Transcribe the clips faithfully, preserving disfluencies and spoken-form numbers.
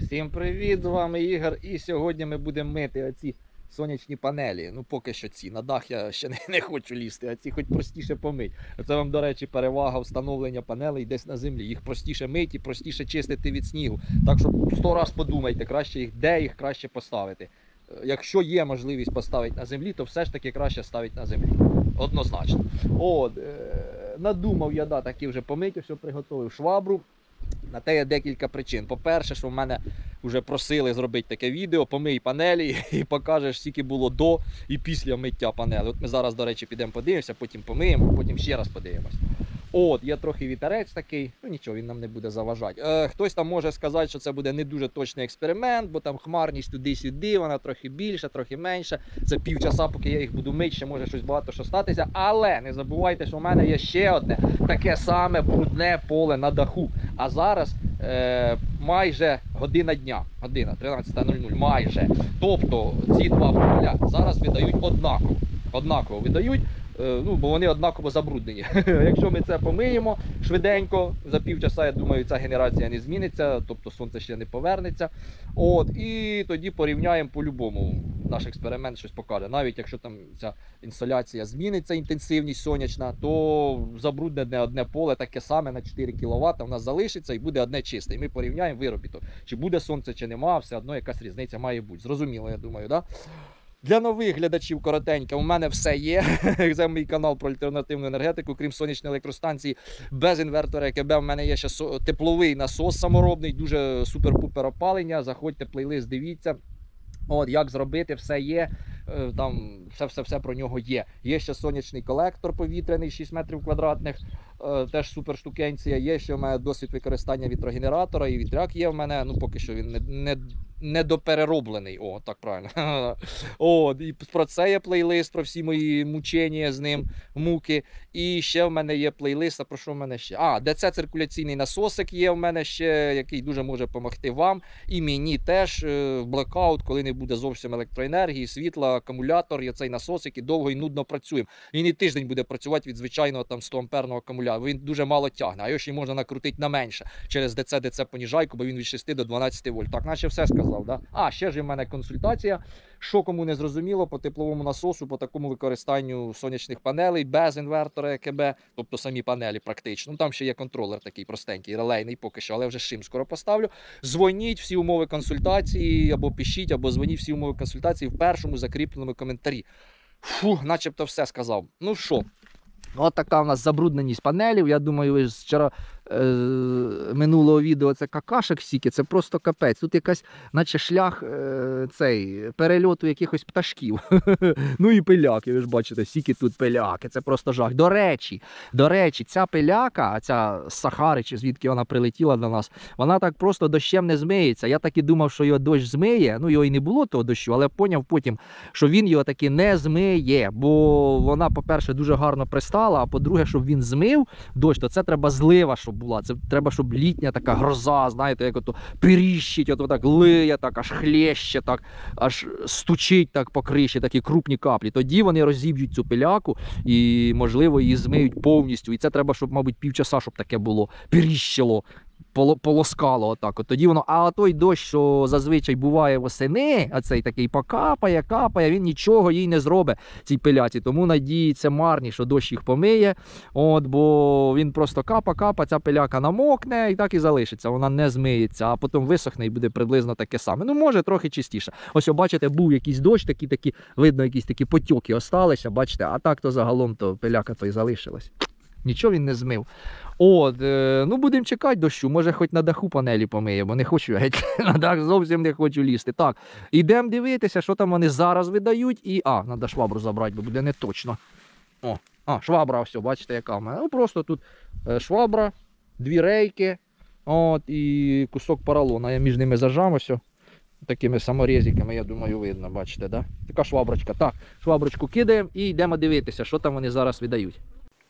Всім привіт, з вами Ігор, і сьогодні ми будемо мити оці сонячні панелі. Ну поки що ці, на дах я ще не, не хочу лізти, а ці хоч простіше помить. Це вам, до речі, перевага встановлення панелей десь на землі. Їх простіше мити і простіше чистити від снігу. Так що сто раз подумайте, краще їх, де їх краще поставити. Якщо є можливість поставити на землі, то все ж таки краще ставити на землі. Однозначно. От, е надумав я, да, таки вже помити, що приготував швабру. На те є декілька причин. По-перше, що в мене вже просили зробити таке відео, помий панелі і покажеш, скільки було до і після миття панелі. От ми зараз, до речі, підемо подивимося, потім помиємо, потім ще раз подивимось. От, є трохи вітерець такий, ну нічого, він нам не буде заважати. Е, хтось там може сказати, що це буде не дуже точний експеримент, бо там хмарність туди-сюди, вона трохи більша, трохи менша. Це півчаса, поки я їх буду мити, ще може щось багато що статися. Але не забувайте, що в мене є ще одне таке саме брудне поле на даху. А зараз е, майже година дня, година, тринадцята нуль нуль, майже. Тобто ці два поля зараз видають однаково. Однаково видають. Ну, бо вони однаково забруднені. Якщо ми це помиємо швиденько, за півчаса, я думаю, ця генерація не зміниться, тобто сонце ще не повернеться. От, і тоді порівняємо по-любому. Наш експеримент щось покаже. Навіть якщо там ця інсоляція зміниться, інтенсивність сонячна, то забруднене одне поле таке саме на чотири кіловати у нас залишиться і буде одне чисте. І ми порівняємо виробіток. Чи буде сонце, чи нема, все одно якась різниця має бути. Зрозуміло, я думаю, так? Да? Для нових глядачів коротенько, у мене все є. Це мій канал про альтернативну енергетику, крім сонячної електростанції, без інвертора ЕКБ. У мене є ще тепловий насос саморобний, дуже супер-пупер опалення. Заходьте, плейлист, дивіться. От, як зробити, все є, там все-все-все про нього є. Є ще сонячний колектор повітряний, шість метрів квадратних, теж супер штукенція. Є ще в мене досвід використання вітрогенератора, і вітряк є в мене, ну поки що він не, не, не доперероблений, о, так правильно. От, і про це є плейлист, про всі мої мучення з ним, муки. І ще в мене є плейлист, а про що в мене ще? А, ДЦ-циркуляційний насосик є в мене ще, який дуже може допомогти вам. І мені теж в блекаут, коли не буде зовсім електроенергії, світла, акумулятор, є цей насосик і довго і нудно працюємо. Він і тиждень буде працювати від звичайного там сто амперного акумулятора. Він дуже мало тягне, а його ще можна накрутити на менше через ДЦ-ДЦ поніжайку, бо він від шести до дванадцяти вольт. Так, наче все сказав, да? А, ще ж є в мене консультація, що кому не зрозуміло по тепловому насосу, по такому використанню сонячних панелей без інвертора ЕКБ, тобто самі панелі практично. Ну, там ще є контролер такий простенький, релейний поки що, але вже шим скоро поставлю. Дзвоніть, всі умови консультації, або пишіть, або дзвоніть, всі умови консультації в першому закріпленому коментарі. Фу, начебто все сказав. Ну що, от така у нас забрудненість панелів. Я думаю, ви вчора е, минулого відео це какашек стільки, це просто капець. Тут якась, наче шлях е, цей, перельоту якихось пташків. Ну і пиляки, ви ж бачите, стільки тут пиляки, це просто жах. До речі, до речі, ця пиляка, ця з Сахари, чи звідки вона прилетіла до нас, вона так просто дощем не змиється. Я так і думав, що його дощ змиє, ну його і не було того дощу, але поняв потім, що він його таки не змиє, бо вона, по-перше, дуже гарно пристала, а по-друге, щоб він змив дощ, то це треба злива, щоб була. Це треба, щоб літня така гроза, знаєте, як ото пиріщить, ото так лиє, так аж хлеще, так аж стучить так по криші, такі крупні каплі. Тоді вони розіб'ють цю пиляку і, можливо, її змиють повністю. І це треба, щоб, мабуть, півчаса, щоб таке було, пиріщило, полоскало отак. От тоді воно, а той дощ, що зазвичай буває восени, а цей такий покапає, капає, він нічого їй не зробить, цій пиляці. Тому надіється марні, що дощ їх помиє, от, бо він просто капа-капа, ця пиляка намокне і так і залишиться, вона не змиється, а потім висохне і буде приблизно таке саме. Ну, може, трохи чистіше. Ось, бачите, був якийсь дощ, такі, такі, видно, якісь такі потьоки осталися, бачите, а так то загалом то пиляка то і залишилась. Нічого він не змив. От, е, ну будемо чекати дощу, може хоч на даху панелі помиємо, не хочу, геть, на дах зовсім не хочу лізти. Так, ідемо дивитися, що там вони зараз видають, і, а, треба швабру забрати, бо буде не точно. О, а, швабра, все, бачите, яка в мене. Ну, просто тут е, швабра, дві рейки, от, і кусок поролона, я між ними зажав, ось, такими саморезиками, я думаю, видно, бачите, да? Така шваброчка. Так, шваброчку кидаємо і йдемо дивитися, що там вони зараз видають.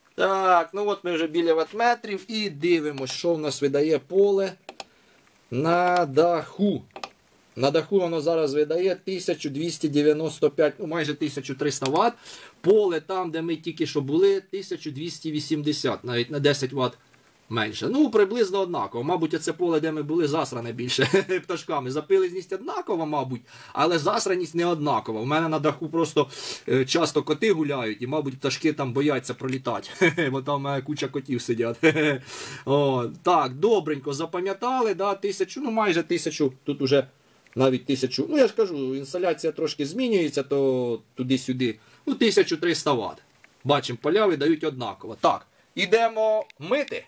Так, ну от ми вже біля ватметрів і дивимося, що в нас видає поле на даху. На даху воно зараз видає тисяча двісті дев'яносто п'ять, ну майже тисяча триста ватт. Поле там, де ми тільки що були, тисяча двісті вісімдесят, навіть на десять ватт Менше. Ну, приблизно однаково. Мабуть, оце поле, де ми були, засране більше пташками. Запилизність однакова, мабуть, але засраність не однакова. У мене на даху просто е, часто коти гуляють, і, мабуть, пташки там бояться пролітати. Бо там у мене куча котів сидять. О, так, добренько, запам'ятали, да, тисячу, ну майже тисячу, тут уже навіть тисячу, ну я ж кажу, інсталяція трошки змінюється, то туди-сюди, ну тисяча триста ватт. Бачимо, поля видають однаково. Так, ідемо мити.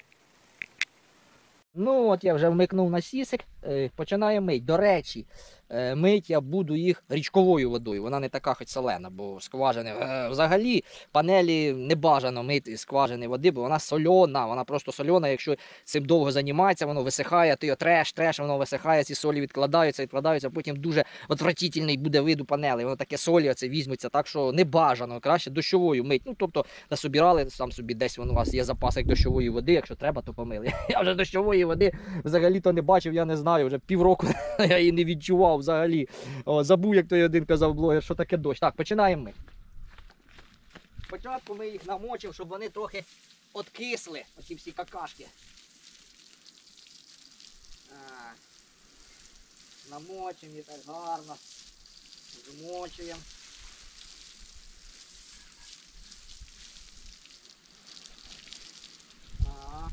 Ну от я вже вмикнув насісик, починаю мить. До речі, мить я буду їх річковою водою, вона не така хоч солена, бо скважини, взагалі панелі не бажано мити скважини води, бо вона сольона, вона просто сольона, якщо цим довго займається, воно висихає, ти його треш, треш, воно висихає, ці солі відкладаються, відкладаються, потім дуже отвратительний буде вид у панелі, воно таке солі, оце візьметься, так що не бажано, краще дощовою мить. Ну, тобто, насобирали, сам собі десь воно у вас є запасик дощової води, якщо треба, то помили. Я вже дощової води взагалі-то не бачив, я не знаю, вже півроку я її не відчував взагалі. О, забув, як той один казав блогер, що таке дощ. Так, починаємо ми. Спочатку ми їх намочимо, щоб вони трохи откисли, оці всі какашки. А, намочимо їх так гарно. Змочуємо. Ага.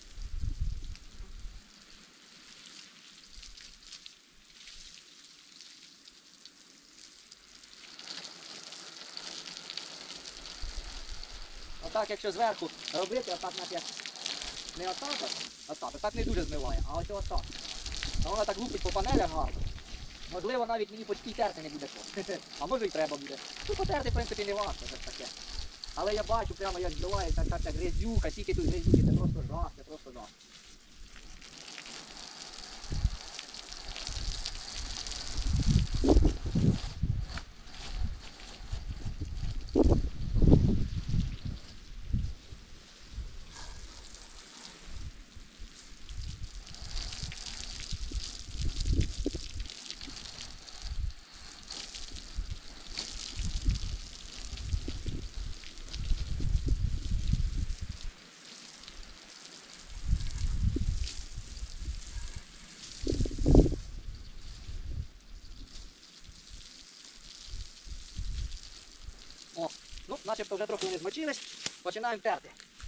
Отак, якщо зверху робити, отак як не отак, отак, отак не дуже змиває, а ось отак. А вона так лупить по панелям гарно. Можливо, навіть мені почти терти не буде що. А може і треба буде. Ну, потерти, в принципі, не важко, це таке. Але я бачу прямо, як збивається така грязюка, тільки тут грязюки, це просто жах, це просто жах. О, ну, начебто вже трохи вони змочились, починаємо терти.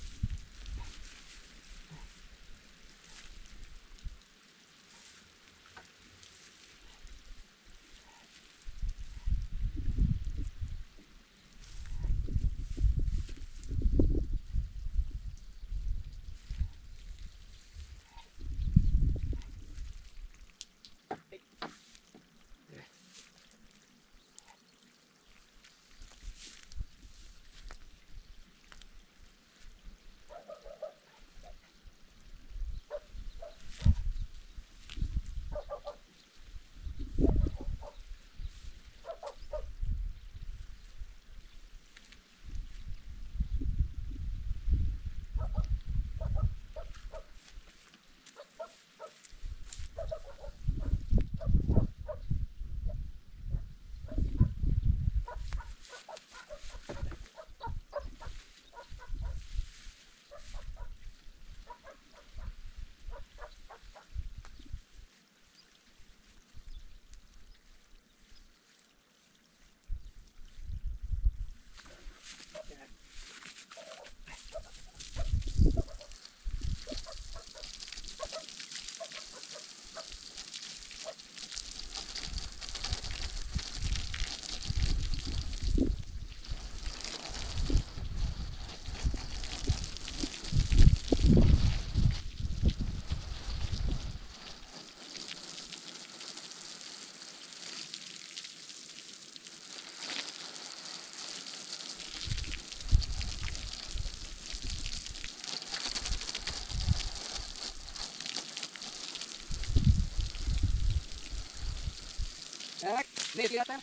Так, низ вітер.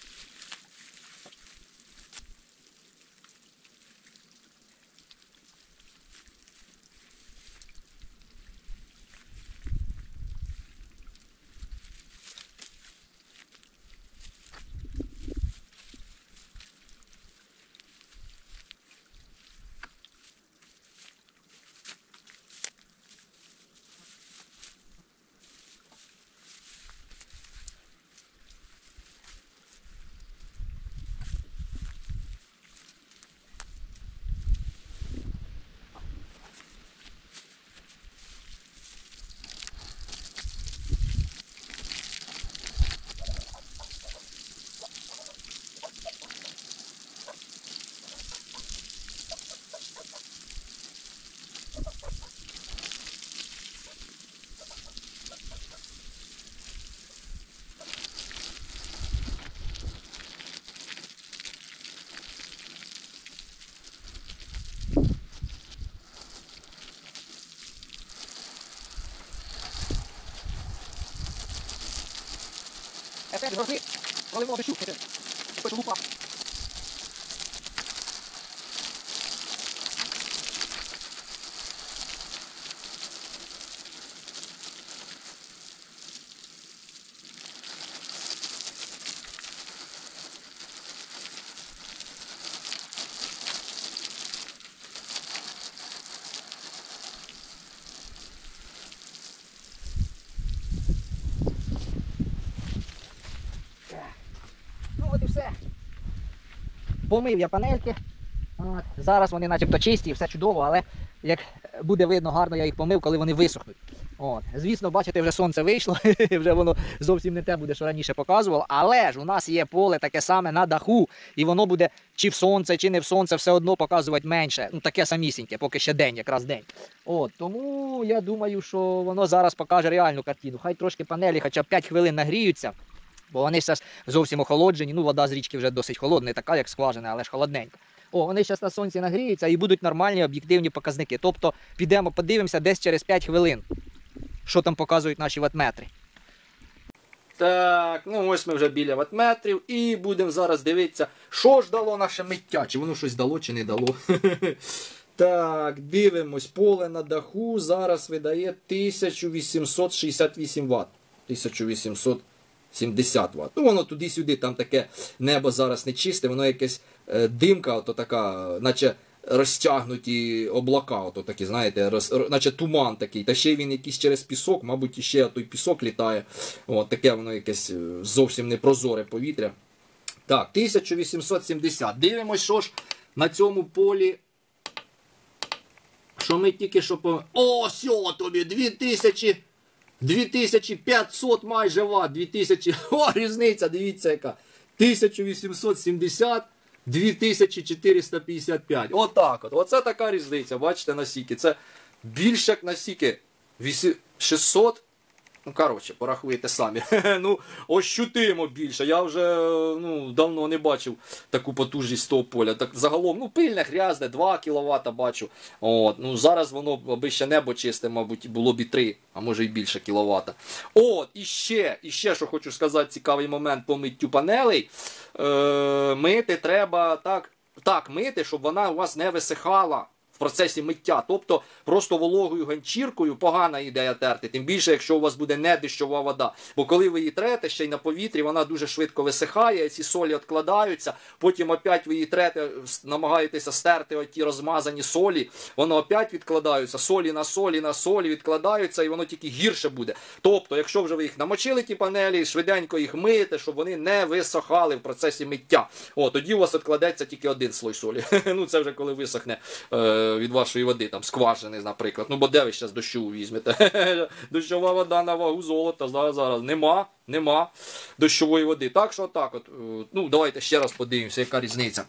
ефект завжди проливного дощу. Хочу лупа. Ну от і все. Помив я панельки. От. Зараз вони начебто чисті, все чудово, але як буде видно гарно, я їх помив, коли вони висохнуть. От. Звісно, бачите, вже сонце вийшло, вже воно зовсім не те буде, що раніше показувало. Але ж у нас є поле таке саме на даху, і воно буде чи в сонце, чи не в сонце, все одно показувати менше. Ну, таке самісіньке, поки ще день, якраз день. От. Тому я думаю, що воно зараз покаже реальну картину. Хай трошки панелі хоча б п'ять хвилин нагріються. Бо вони зараз зовсім охолоджені, ну вода з річки вже досить холодна, не така, як скважина, але ж холодненька. О, вони зараз на сонці нагріються і будуть нормальні об'єктивні показники. Тобто підемо подивимося десь через п'ять хвилин, що там показують наші ватметри. Так, ну ось ми вже біля ватметрів і будемо зараз дивитися, що ж дало наше миття, чи воно щось дало, чи не дало. Так, дивимось, поле на даху зараз видає тисяча вісімсот шістдесят вісім ватт. тисяча вісімсот сімдесят ватт. Ну, воно туди-сюди, там таке небо зараз не чисте, воно якесь е, димка, ото така, наче розтягнуті облака, ото такі, знаєте, роз, наче туман такий. Та ще він якийсь через пісок, мабуть, іще той пісок літає. О, таке воно якесь зовсім непрозоре повітря. Так, тисяча вісімсот сімдесят. Дивимось, що ж на цьому полі. Що ми тільки що по... О, сьо тобі, дві тисячі! дві тисячі п'ятсот майже ватт, дві тисячі, о, різниця, дивіться яка, тисяча вісімсот сімдесят, дві тисячі чотириста п'ятдесят п'ять, отак от, оце така різниця, бачите, насіки, це більше як насіки, шістсот, ну, коротше, порахуєте самі, ну, ощутимо більше, я вже, ну, давно не бачив таку потужність того поля, так, загалом, ну, пильне, грязне, два кіловата бачу, от, ну, зараз воно, аби ще небо чисте, мабуть, було б і три, а може і більше кіловата. От, і ще, і ще, що хочу сказати, цікавий момент по миттю панелей, е, мити треба так, так мити, щоб вона у вас не висихала в процесі миття. Тобто просто вологою ганчіркою погана ідея терти, тим більше, якщо у вас буде не дощова вода. Бо коли ви її трете ще й на повітрі, вона дуже швидко висихає, ці солі відкладаються, потім опять ви її трете, намагаєтеся стерти оті розмазані солі, воно опять відкладаються, солі на солі на солі відкладаються, і воно тільки гірше буде. Тобто, якщо вже ви їх намочили, ті панелі, швиденько їх миєте, щоб вони не висохали в процесі миття. О, тоді у вас відкладеться тільки один слой солі. Ну, це вже коли висохне е від вашої води, там, скважини, наприклад. Ну, бо де ви зараз дощу візьмете? Дощова вода на вагу золота, зараз, зараз. Нема, нема дощової води. Так що так от. Ну, давайте ще раз подивимося, яка різниця.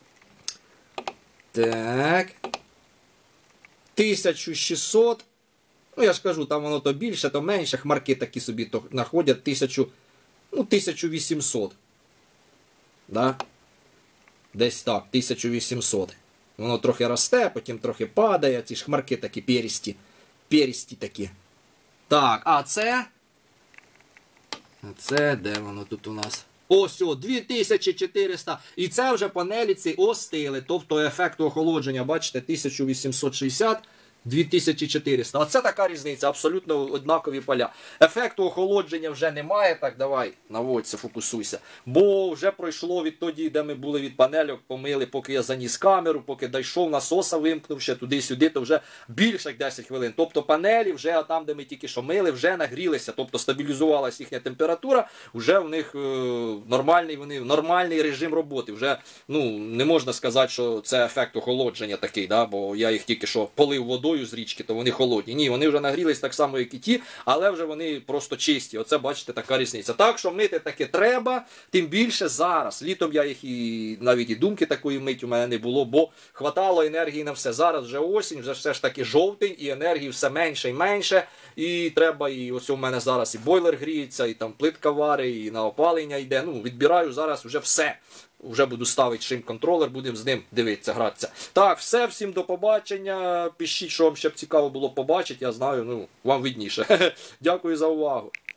Так. тисяча шістсот. Ну, я ж кажу, там воно то більше, то менше. Хмарки такі собі то знаходять. Тисячу, ну, тисяча вісімсот. Да? Десь так, тисяча вісімсот. Воно трохи росте, потім трохи падає, ці шмарки такі перісті. Перісті такі. Так, а це? А це, де воно тут у нас? Ось, о, дві тисячі чотириста. І це вже панелі ці остили. Тобто ефект охолодження, бачите, тисяча вісімсот шістдесят. дві тисячі чотириста. Оце така різниця, абсолютно однакові поля. Ефекту охолодження вже немає, так давай, наводься, фокусуйся. Бо вже пройшло відтоді, де ми були від панельок, помили, поки я заніс камеру, поки дійшов, насоса вимкнув ще туди-сюди, то вже більше як десять хвилин. Тобто панелі вже там, де ми тільки що мили, вже нагрілися, тобто стабілізувалася їхня температура, вже в них е, нормальний, вони, нормальний режим роботи. Вже, ну, не можна сказати, що це ефект охолодження такий, да? Бо я їх тільки що полив водою з річки, то вони холодні. Ні, вони вже нагрілись так само, як і ті, але вже вони просто чисті. Оце, бачите, така різниця. Так, що мити таки треба, тим більше зараз. Літом я їх і навіть і думки такої мить у мене не було, бо хватало енергії на все. Зараз вже осінь, вже все ж таки жовтень, і енергії все менше і менше. І треба, і ось у мене зараз і бойлер гріється, і там плитка варить, і на опалення йде. Ну, відбираю зараз вже все. Вже буду ставити шим-контролер, будемо з ним дивитися, гратися. Так, все, всім до побачення. Пишіть, що вам ще б цікаво було побачити, я знаю, ну, вам видніше. Дякую за увагу.